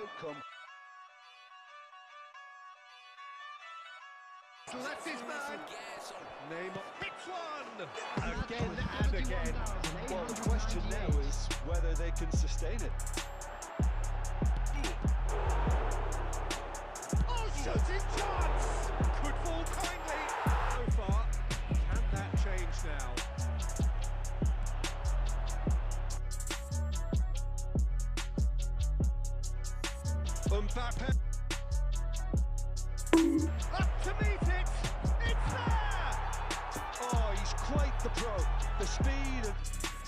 outcome. Left his man. Neymar hits one. Again and again. Well, the question now is whether they can sustain it. Oh, shooting chance! Could fall kindly. So far, can that change now? Mbappe. Up to meet it. It's there. Oh, he's quite the pro. The speed and...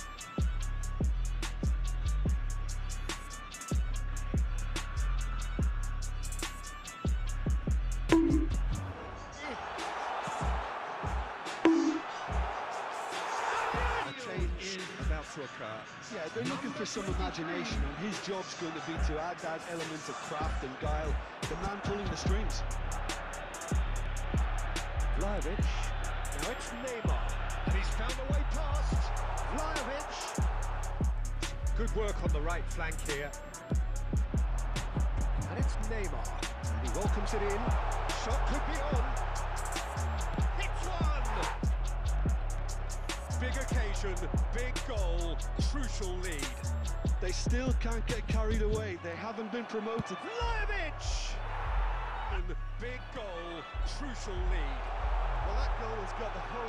About to occur. Yeah, they're looking for some imagination, and his job's going to be to add that element of craft and guile. The man pulling the strings. Vlahovic. Now it's Neymar, and he's found the way past. Vlahovic. Good work on the right flank here. And it's Neymar, and he welcomes it in. Shot could be on. Hits one. Big occasion, big goal, crucial lead. They still can't get carried away. They haven't been promoted. Vlahovic! Big goal, crucial lead. Well, that goal has got the whole...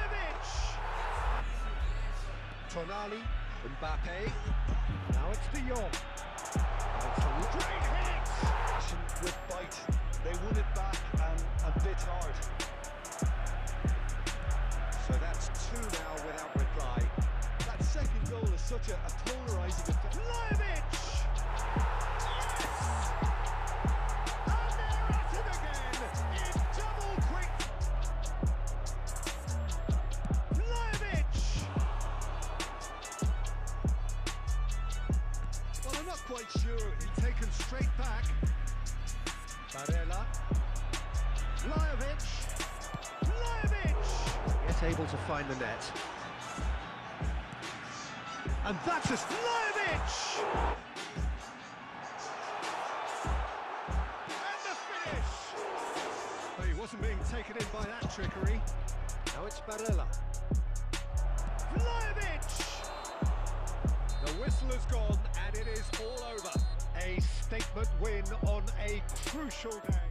Vlahovic! Tonali, Mbappe. Now it's De Jong. Great hit! With bite. They won it back and a bit hard. So that's two now without reply. That second goal is such a polarising effect. Vlahovic! And they're at it again in double quick. Vlahovic! Well, I'm not quite sure. He's taken straight back. Barella. Vlahovic! Vlahovic! Yet able to find the net. And that's a Vlahovic! And the finish! But he wasn't being taken in by that trickery. Now it's Barella. Vlahovic! The whistle has gone and it is all over. A statement win on a crucial day.